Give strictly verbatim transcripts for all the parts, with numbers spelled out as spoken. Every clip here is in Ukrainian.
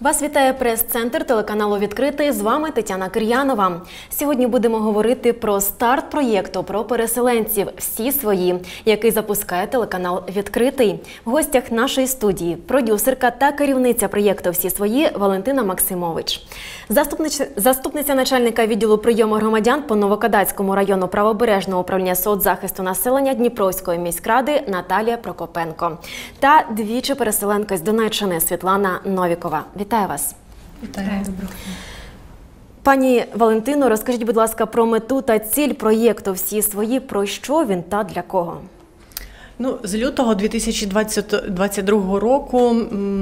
Вас вітає прес-центр телеканалу «Відкритий». З вами Тетяна Кир'янова. Сьогодні будемо говорити про старт проєкту про переселенців «Всі свої», який запускає телеканал «Відкритий». В гостях нашої студії продюсерка та керівниця проєкту «Всі свої» Валентина Максимович. Заступниця, заступниця начальника відділу прийому громадян по Новокадацькому району правобережного управління соцзахисту населення Дніпровської міськради Наталія Прокопенко та двічі переселенка з Донеччини Світлана Новікова. Вітаю вас. Вітаю. Доброго. Пані Валентино, розкажіть, будь ласка, про мету та ціль проєкту «Всі свої», про що він та для кого? Ну, з лютого дві тисячі двадцять другого року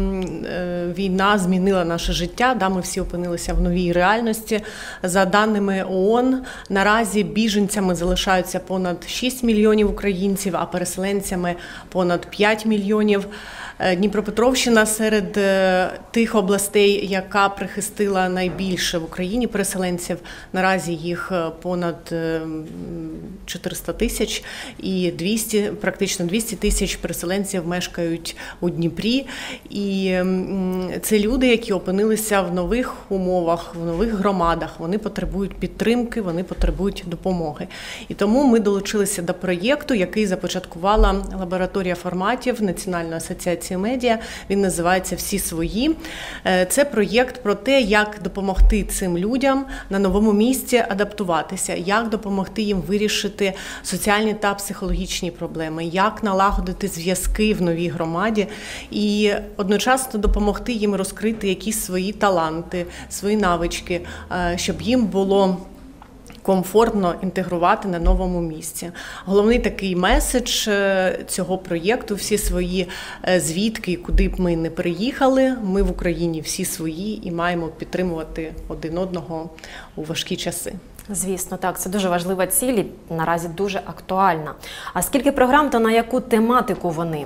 війна змінила наше життя, да, ми всі опинилися в новій реальності. За даними ООН, наразі біженцями залишаються понад шість мільйонів українців, а переселенцями понад п'ять мільйонів. Дніпропетровщина серед тих областей, яка прихистила найбільше в Україні переселенців. Наразі їх понад чотириста тисяч і двісті, практично двісті тисяч переселенців мешкають у Дніпрі. І це люди, які опинилися в нових умовах, в нових громадах. Вони потребують підтримки, вони потребують допомоги. І тому ми долучилися до проєкту, який започаткувала лабораторія форматів Національної асоціації медіа. Він називається «Всі свої». Це проєкт про те, як допомогти цим людям на новому місці адаптуватися, як допомогти їм вирішити соціальні та психологічні проблеми, як налагодити зв'язки в новій громаді і одночасно допомогти їм розкрити якісь свої таланти, свої навички, щоб їм було комфортно інтегрувати на новому місці. Головний такий меседж цього проєкту «Всі свої», звідки, куди б ми не приїхали, ми в Україні всі свої і маємо підтримувати один одного у важкі часи. Звісно, так, це дуже важлива ціль і наразі дуже актуальна. А скільки програм та на яку тематику вони?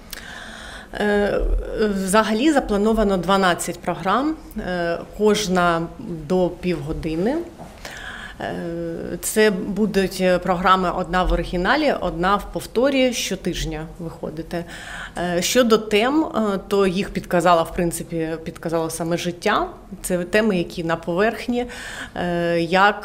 Взагалі заплановано дванадцять програм, кожна до півгодини. Це будуть програми одна в оригіналі, одна в повторі, щотижня виходити. Щодо тем, то їх підказала, в принципі, підказало саме життя. Це теми, які на поверхні, як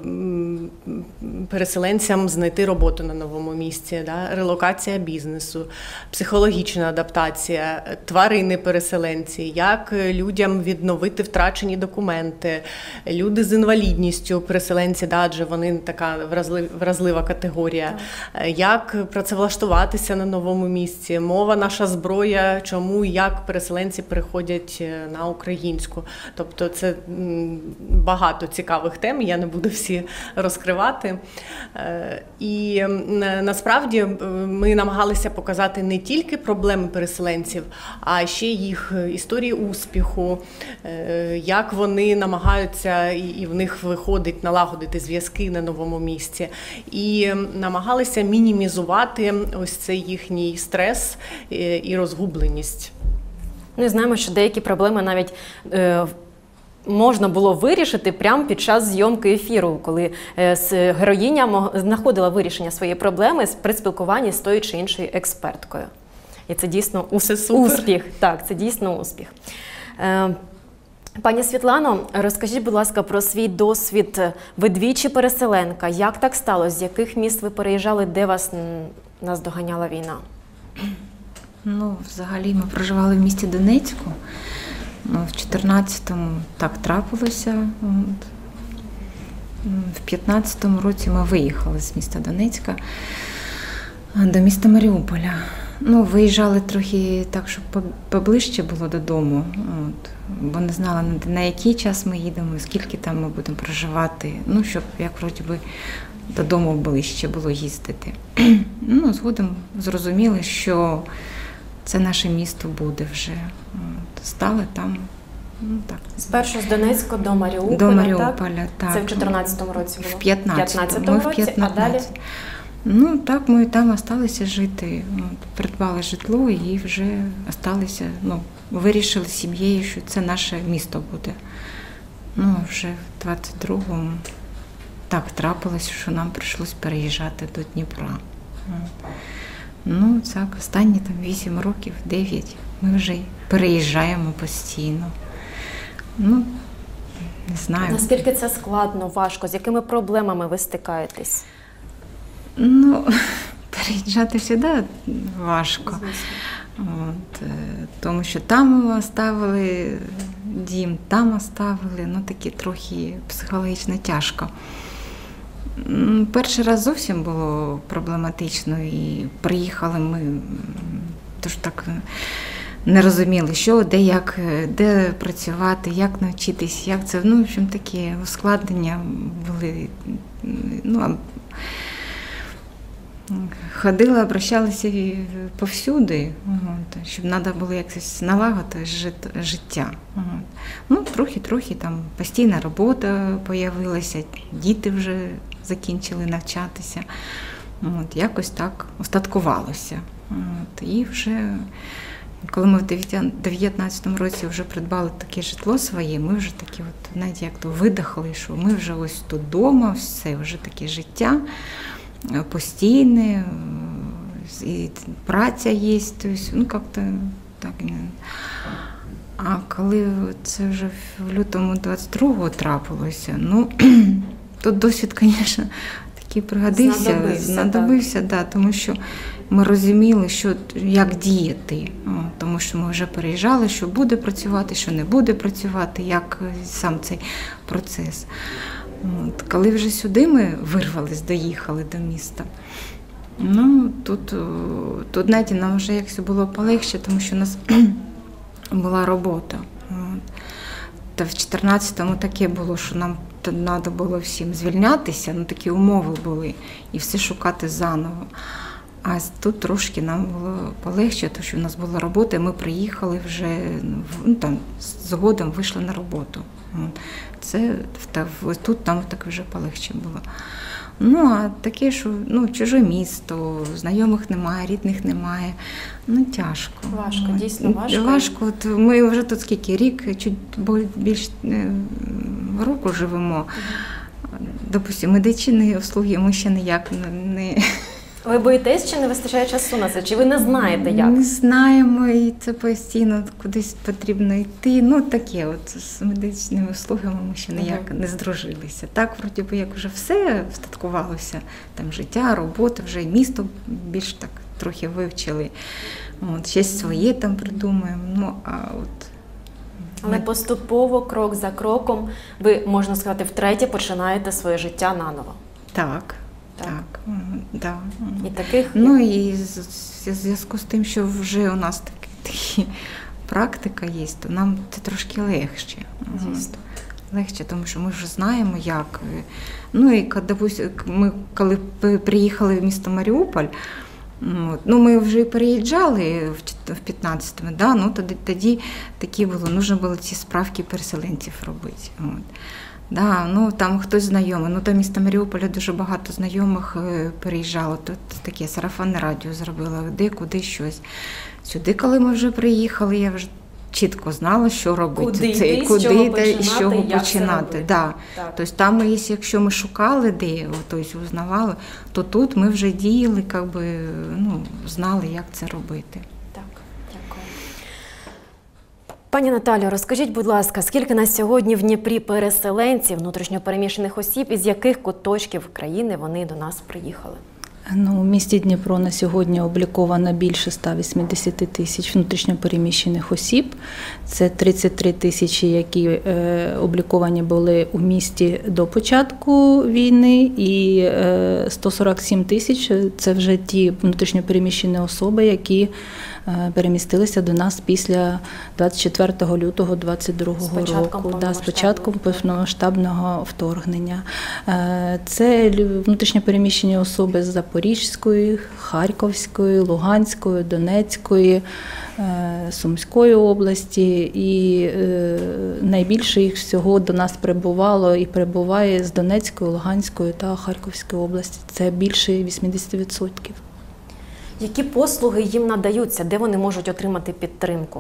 переселенцям знайти роботу на новому місці, да? Релокація бізнесу, психологічна адаптація, тварини-переселенці, як людям відновити втрачені документи, люди з інвалідністю, переселенці, да, адже вони така вразлива категорія, як працевлаштуватися на новому місці, мова наша зброя, чому і як переселенці переходять на українську. Тобто це багато цікавих тем, я не буду всі розкривати. І насправді ми намагалися показати не тільки проблеми переселенців, а ще їх історії успіху, як вони намагаються і в них виходить налагодити зв'язки на новому місці. І намагалися мінімізувати ось цей їхній стрес і розгубленість. Ми знаємо, що деякі проблеми навіть е, можна було вирішити прямо під час зйомки ефіру, коли е, героїня знаходила вирішення своєї проблеми при спілкуванні з тою чи іншою експерткою. І це дійсно ус успіх. Так, це дійсно успіх. Е, Пані Світлано, розкажіть, будь ласка, про свій досвід. Ви двічі переселенка. Як так сталося? З яких міст ви переїжджали, де вас наздоганяла війна? Ну, взагалі, ми проживали в місті Донецьку. Ну, в чотирнадцятому так трапилося. От. В п'ятнадцятому році ми виїхали з міста Донецька до міста Маріуполя. Ну, виїжджали трохи так, щоб поближче було додому, от, бо не знала, на який час ми їдемо, скільки там ми будемо проживати, ну, щоб, як вроді би, додому ближче було їздити. Ну, згодом зрозуміли, що це наше місто буде вже. От, стали там, ну, так. Спершу з Донецька до Маріуполя, до Маріуполя, так? Так. Це в чотирнадцятому році було? В п'ятнадцятому. Ми в п'ятнадцятому році, а далі? Ну, так, ми там залишилися жити, от, придбали житло і вже залишилися, ну, вирішили з сім'єю, що це наше місто буде. Ну, вже в двадцять другому так трапилося, що нам прийшлось переїжджати до Дніпра. Ну, так, останні там вісім років, дев'ять, ми вже переїжджаємо постійно. Ну, не знаю. Наскільки це складно, важко? З якими проблемами ви стикаєтесь? Ну, переїжджати сюди важко. От, тому що там оставили дім, там оставили, ну такі трохи психологічно тяжко. Перший раз зовсім було проблематично, і приїхали ми, тож так не розуміли, що, де, як, де працювати, як навчитись, як це, ну, в общем, такі ускладнення були, ну, ходила, обращалася повсюди, от, щоб треба було якось налагодити життя. От. Ну, трохи-трохи там постійна робота з'явилася, діти вже закінчили навчатися. От, якось так устаткувалося. От, і вже, коли ми в дев'ятнадцятому році вже придбали таке житло своє, ми вже такі, от, знаєте, як то видихали, що ми вже ось тут вдома, все, вже таке життя постійне, і праця є, тобто, ну, як-то так. А коли це вже в лютому двадцять другого трапилося, ну, тут досвід, звісно, такий пригодився, знадобився, знадобився, да, тому що ми розуміли, що, як діяти, о, тому що ми вже переїжджали, що буде працювати, що не буде працювати, як сам цей процес. От, коли вже сюди ми вирвались, доїхали до міста, ну, тут, тут знаєте, нам вже якось було полегше, тому що у нас була робота. От. Та в чотирнадцятому таке було, що нам треба було всім звільнятися, ну такі умови були, і все шукати заново. А тут трошки нам було полегше, тому що в нас була робота, і ми приїхали вже, ну, там, згодом вийшли на роботу. От. Це тут нам так вже полегше було. Ну, а таке, що, ну, чуже місто, знайомих немає, рідних немає, ну, тяжко. Важко, дійсно важко. Важко. От ми вже тут скільки, рік, чуть більш року живемо. Допустимо, медичні услуги ми ще ніяк не... Ви боїтесь, чи не вистачає часу на це? Чи ви не знаєте, як? Не знаємо, і це постійно кудись потрібно йти. Ну, таке от, з медичними услугами ми ще ніяк не здружилися. Так, вроді би, як вже все встаткувалося, там життя, робота, вже і місто більш так трохи вивчили. От, щось своє там придумаємо. Ну, а от... Але поступово, крок за кроком, ви, можна сказати, втретє починаєте своє життя наново. Так. Так, Так. да. І таких... Ну і в зв'язку з тим, що вже у нас такі, такі практика є, то нам це трошки легше. Звісно. Легше, тому що ми вже знаємо, як. Ну і ми, коли приїхали в місто Маріуполь, ну ми вже переїжджали в п'ятнадцятому, да, ну тоді, тоді такі було, нужно було ці справки переселенців робити. От. Да, ну там хтось знайомий, ну до міста Маріуполя дуже багато знайомих переїжджало, тут таке сарафанне радіо зробила, де, куди, щось. Сюди, коли ми вже приїхали, я вже чітко знала, що робити. Куди це, йти, куди з чого та, починати, з чого як починати. це Да. Так. Тобто там, ми, якщо ми шукали де, тобто узнавали, то тут ми вже діяли, якби, ну, знали, як це робити. Так, дякую. Пані Наталю, розкажіть, будь ласка, скільки на сьогодні в Дніпрі переселенців, внутрішньопереміщених осіб, із яких куточків країни вони до нас приїхали? Ну, у місті Дніпро на сьогодні обліковано більше ста вісімдесяти тисяч внутрішньопереміщених осіб. Це тридцять три тисячі, які е, обліковані були у місті до початку війни, і е, сто сорок сім тисяч – це вже ті внутрішньопереміщені особи, які е, перемістилися до нас після двадцять четвертого лютого двадцять другого року, да, з початком повномасштабного вторгнення. Е, це внутрішньопереміщені особи з Запорізької, Харківської, Луганської, Донецької, Сумської області, і найбільше їх всього до нас прибувало і прибуває з Донецької, Луганської та Харківської області. Це більше вісімдесят відсотків. Які послуги їм надаються? Де вони можуть отримати підтримку?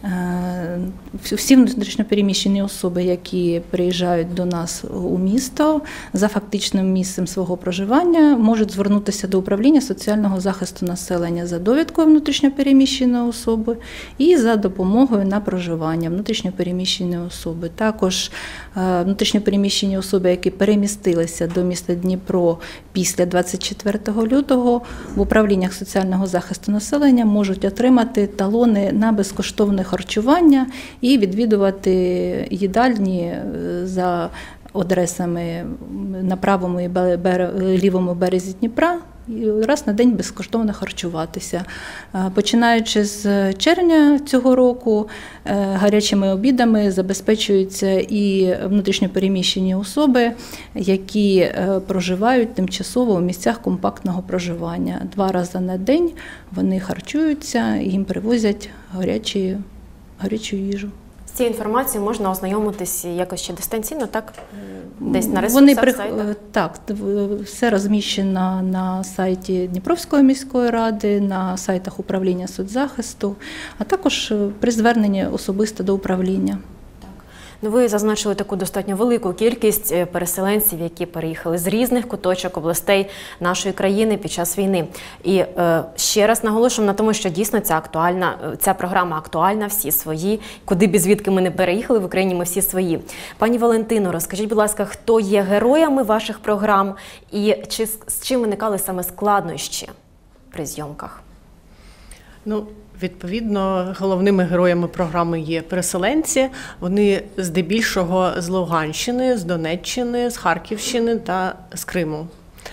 Всі внутрішньопереміщені особи, які приїжджають до нас у місто за фактичним місцем свого проживання, можуть звернутися до управління соціального захисту населення за довідкою внутрішньопереміщеної особи і за допомогою на проживання внутрішньопереміщеної особи. Також внутрішньопереміщені особи, які перемістилися до міста Дніпро після двадцять четвертого лютого, в управліннях соціального захисту населення можуть отримати талони на безкоштовне харчування і відвідувати їдальні за адресами на правому і лівому березі Дніпра, і раз на день безкоштовно харчуватися. Починаючи з червня цього року, гарячими обідами забезпечуються і внутрішньопереміщені особи, які проживають тимчасово у місцях компактного проживання. Два рази на день вони харчуються, їм привозять гарячі, гарячу їжу. З цією інформацією можна ознайомитися якось ще дистанційно, так? Десь на ресурсах, Вони при... сайтах? Так, все розміщено на сайті Дніпровської міської ради, на сайтах управління соцзахисту, а також при зверненні особисто до управління. Ну, ви зазначили таку достатньо велику кількість переселенців, які переїхали з різних куточок областей нашої країни під час війни. І е, ще раз наголошуємо на тому, що дійсно ця, актуальна, ця програма актуальна, всі свої. Куди б звідки ми не переїхали, в Україні ми всі свої. Пані Валентино, розкажіть, будь ласка, хто є героями ваших програм і чи, з чим виникали саме складнощі при зйомках? Ну, відповідно, головними героями програми є переселенці. Вони здебільшого з Луганщини, з Донеччини, з Харківщини та з Криму.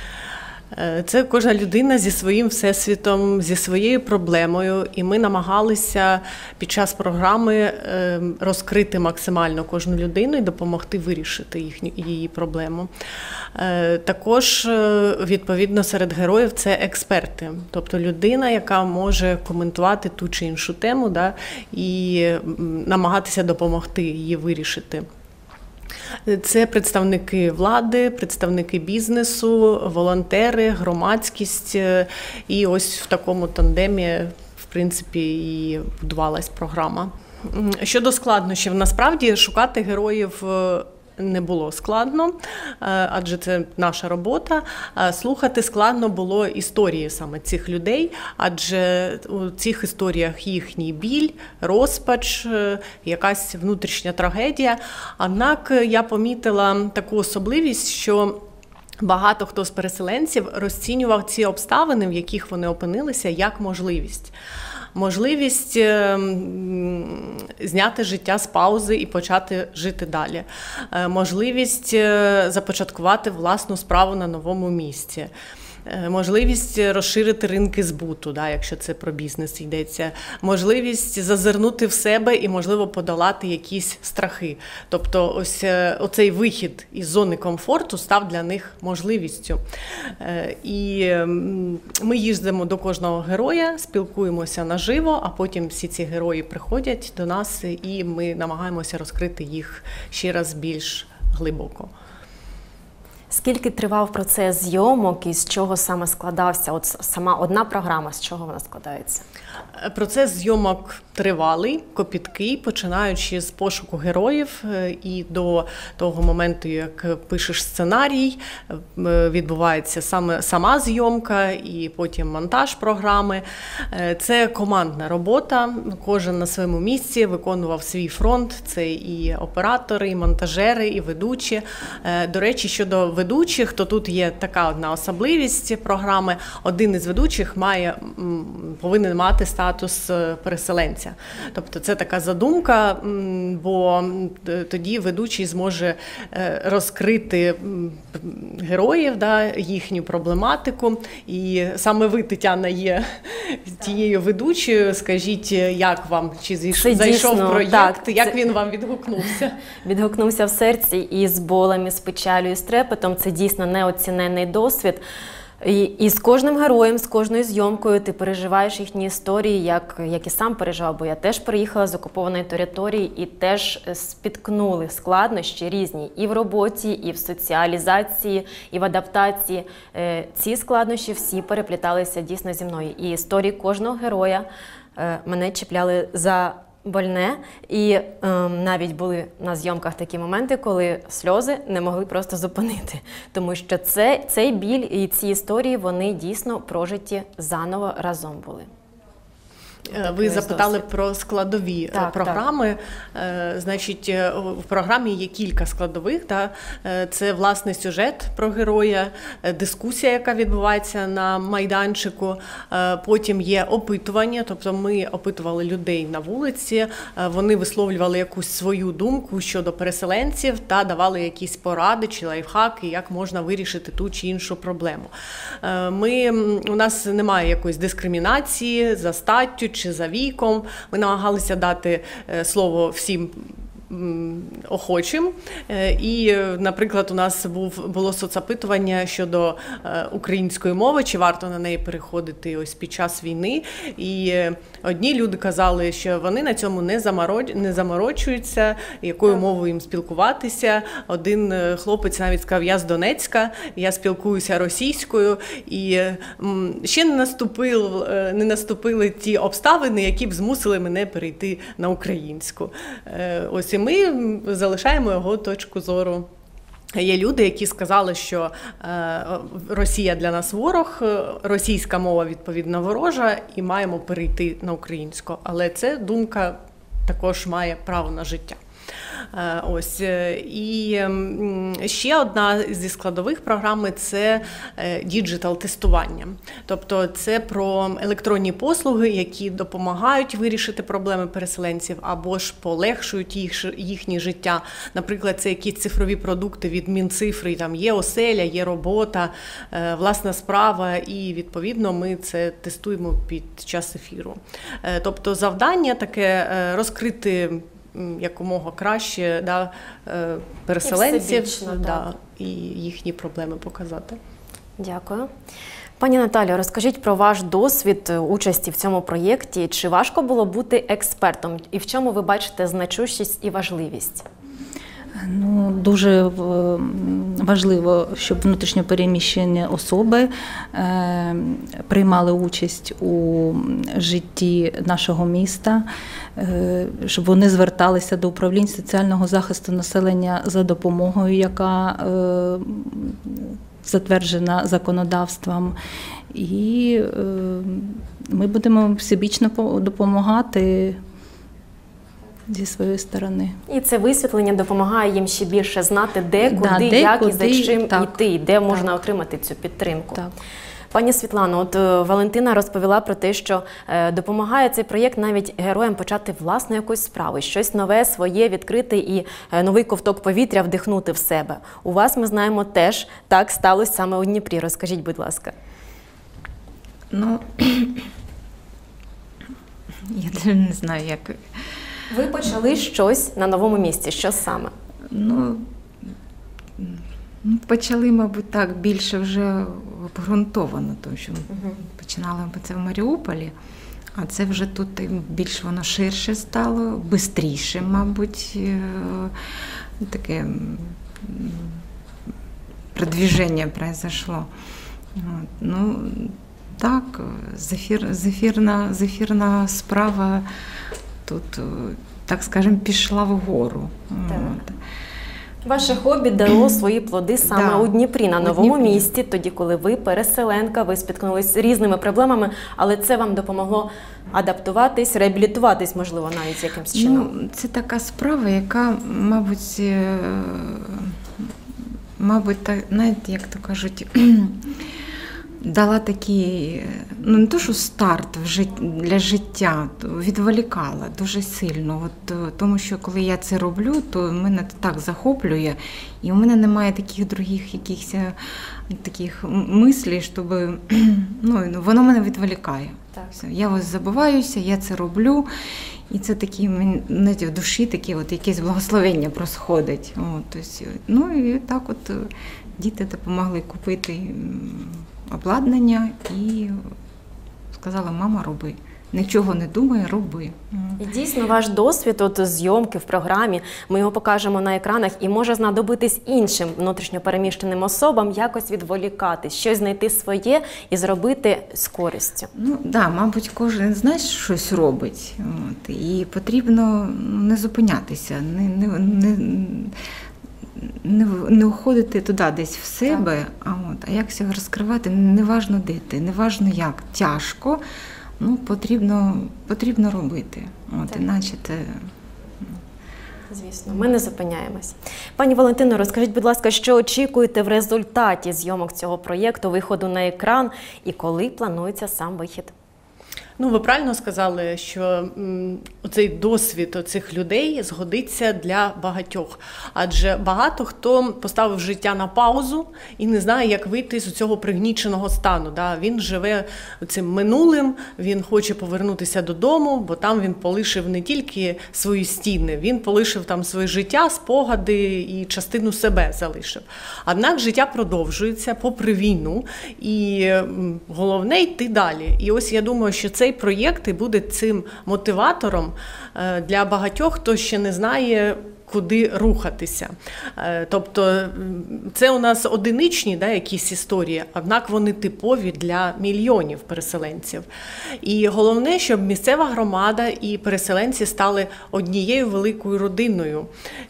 Це кожна людина зі своїм всесвітом, зі своєю проблемою, і ми намагалися під час програми розкрити максимально кожну людину і допомогти вирішити їхню, її проблему. Також, відповідно, серед героїв це експерти, тобто людина, яка може коментувати ту чи іншу тему, да, і намагатися допомогти її вирішити. Це представники влади, представники бізнесу, волонтери, громадськість. І ось в такому тандемі, в принципі, і будувалась програма. Щодо складнощів, насправді шукати героїв не було складно, адже це наша робота. Слухати складно було історії саме цих людей, адже у цих історіях їхній біль, розпач, якась внутрішня трагедія. Однак я помітила таку особливість, що багато хто з переселенців розцінював ці обставини, в яких вони опинилися, як можливість. Можливість зняти життя з паузи і почати жити далі. Можливість започаткувати власну справу на новому місці. Можливість розширити ринки збуту, да, якщо це про бізнес йдеться. Можливість зазирнути в себе і, можливо, подолати якісь страхи. Тобто ось оцей вихід із зони комфорту став для них можливістю. І ми їздимо до кожного героя, спілкуємося наживо, а потім всі ці герої приходять до нас і ми намагаємося розкрити їх ще раз більш глибоко. Скільки тривав процес зйомок і з чого саме складався? От сама одна програма, з чого вона складається? Процес зйомок тривалий, копіткий, починаючи з пошуку героїв і до того моменту, як пишеш сценарій, відбувається саме сама зйомка і потім монтаж програми. Це командна робота, кожен на своєму місці виконував свій фронт, це і оператори, і монтажери, і ведучі. До речі, щодо ведучих, то тут є така одна особливість програми. Один із ведучих має, повинен мати статус переселенця. Тобто це така задумка, бо тоді ведучий зможе розкрити героїв, да, їхню проблематику. І саме ви, Тетяна, є тією ведучою. Скажіть, як вам, чи зайшов дійсно, проєкт, так, як це... він вам відгукнувся? Відгукнувся в серці і з болем, і з печалю, і з трепетом. Це дійсно неоціненний досвід. І, і з кожним героєм, з кожною зйомкою ти переживаєш їхні історії, як, як і сам переживав, бо я теж приїхала з окупованої території і теж спіткнули складнощі різні і в роботі, і в соціалізації, і в адаптації. Ці складнощі всі перепліталися дійсно зі мною. І історії кожного героя мене чіпляли за больне, і е, навіть були на зйомках такі моменти, коли сльози не могли просто зупинити. Тому що це, цей біль і ці історії, вони дійсно прожиті заново разом були. Ви запитали про складові так, програми. Так. Значить, в програмі є кілька складових. Так? Це, власне, сюжет про героя, дискусія, яка відбувається на майданчику. Потім є опитування, тобто ми опитували людей на вулиці, вони висловлювали якусь свою думку щодо переселенців та давали якісь поради чи лайфхаки, як можна вирішити ту чи іншу проблему. Ми, у нас немає якоїсь дискримінації за статтю чи за віком. Ми намагалися дати слово всім охочим. І, наприклад, у нас був, було соцопитування щодо української мови, чи варто на неї переходити ось під час війни. І одні люди казали, що вони на цьому не, замороч... не заморочуються, якою мовою їм спілкуватися. Один хлопець навіть сказав, я з Донецька, я спілкуюся російською. І ще не, наступив, не наступили ті обставини, які б змусили мене перейти на українську. Ось і ми залишаємо його точку зору. Є люди, які сказали, що Росія для нас ворог, російська мова, відповідно, ворожа, і маємо перейти на українську. Але ця думка також має право на життя. Ось. І ще одна зі складових програми – це діджитал-тестування. Тобто це про електронні послуги, які допомагають вирішити проблеми переселенців або ж полегшують їх, їхнє життя. Наприклад, це якісь цифрові продукти від Мінцифри, там є оселя, є робота, власна справа, і відповідно ми це тестуємо під час ефіру. Тобто завдання таке розкрити якомога краще, да, переселенців і, да, і їхні проблеми показати. Дякую. Пані Наталію, розкажіть про ваш досвід участі в цьому проєкті. Чи важко було бути експертом? І в чому ви бачите значущість і важливість? Ну, дуже важливо, щоб внутрішньо переміщені особи е, приймали участь у житті нашого міста, е, щоб вони зверталися до управлінь соціального захисту населення за допомогою, яка е, затверджена законодавством. І е, ми будемо всебічно допомагати зі своєї сторони. І це висвітлення допомагає їм ще більше знати, де, куди, да, де, як куди, і за чим так, йти, де так. можна отримати цю підтримку. Так. Пані Світлано, от Валентина розповіла про те, що е, допомагає цей проєкт навіть героям почати власну якусь справу, щось нове, своє відкрити і е, новий ковток повітря вдихнути в себе. У вас, ми знаємо, теж так сталося саме у Дніпрі. Розкажіть, будь ласка. Ну, я не знаю, як... Ви почали щось на новому місці. Що саме? Ну, почали, мабуть, так, більше вже обґрунтовано, тому що угу. починали ми це в Маріуполі, а це вже тут більш воно ширше стало, бистріше, мабуть, таке продвіження произошло. Ну, так, зефір, зефірна, зефірна справа тут, так скажемо, пішла вгору. Так. Ваше хобі дало свої плоди саме да. у Дніпрі, на новому Дніпрі. місці, тоді, коли ви переселенка, ви спіткнулись з різними проблемами, але це вам допомогло адаптуватись, реабілітуватись, можливо, навіть якимсь чином. Ну, це така справа, яка, мабуть, мабуть, так, знаєте, як то кажуть, дала такий, ну не то, що старт в жит... для життя, відволікала дуже сильно. От, тому що коли я це роблю, то мене так захоплює, і у мене немає таких других якихось таких мислей, щоб, ну, воно мене відволікає. Так. Все, я ось забуваюся, я це роблю, і це такі, знаєте, в душі такі от якесь благословення просходить. От, тобто, ну і так от діти допомогли купити обладнання і сказала, мама, роби. нічого не думай, роби. І дійсно ваш досвід от зйомки в програмі, ми його покажемо на екранах, і може знадобитись іншим внутрішньопереміщеним особам якось відволікатись, щось знайти своє і зробити з користю. Ну, да, мабуть, кожен, знаєш, щось робить. От, і потрібно не зупинятися, не, не, не, не, не уходити туди десь в себе, а, от, а як себе розкривати, неважно де ти, неважно як, тяжко, ну, потрібно, потрібно робити. От, Так. іначе це... Звісно, ми не зупиняємось. Пані Валентино, розкажіть, будь ласка, що очікуєте в результаті зйомок цього проєкту, виходу на екран, і коли планується сам вихід? Ну, ви правильно сказали, що м, оцей досвід оцих людей згодиться для багатьох. Адже багато хто поставив життя на паузу і не знає, як вийти з цього пригніченого стану. Да? Він живе цим минулим, він хоче повернутися додому, бо там він полишив не тільки свої стіни, він полишив там своє життя, спогади і частину себе залишив. Однак життя продовжується попри війну, і м, головне йти далі. І ось я думаю, що цей проєкт і буде цим мотиватором для багатьох, хто ще не знає, куди рухатися. Тобто це у нас одиничні, да, якісь історії, однак вони типові для мільйонів переселенців. І головне, щоб місцева громада і переселенці стали однією великою родиною.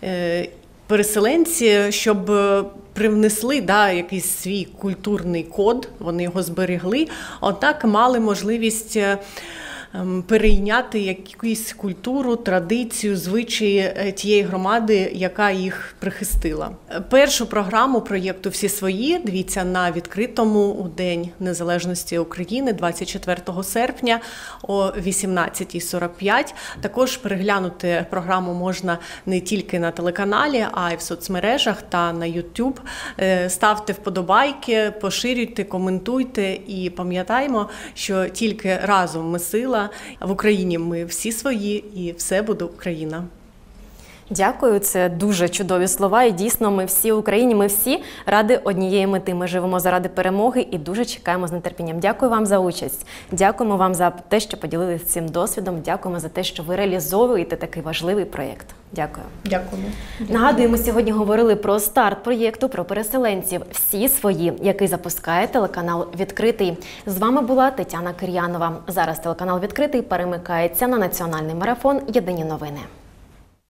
Переселенці, щоб привнесли, да, якийсь свій культурний код, вони його зберегли, однак мали можливість перейняти якусь культуру, традицію, звичаї тієї громади, яка їх прихистила. Першу програму проєкту «Всі свої» дивіться на відкритому у День Незалежності України двадцять четвертого серпня о вісімнадцятій сорок п'ять. Також переглянути програму можна не тільки на телеканалі, а й в соцмережах та на YouTube. Ставте вподобайки, поширюйте, коментуйте і пам'ятаємо, що тільки разом ми сила. В Україні ми всі свої і все буде Україна. Дякую, це дуже чудові слова. І дійсно, ми всі в Україні, ми всі ради однієї мети. Ми живемо заради перемоги і дуже чекаємо з нетерпінням. Дякую вам за участь. Дякуємо вам за те, що поділилися цим досвідом. Дякуємо за те, що ви реалізовуєте такий важливий проєкт. Дякую. Дякуємо. Нагадую, ми сьогодні говорили про старт проєкту про переселенців «Всі свої», який запускає телеканал «Відкритий». З вами була Тетяна Кир'янова. Зараз телеканал «Відкритий» перемикається на національний марафон «Єдині новини».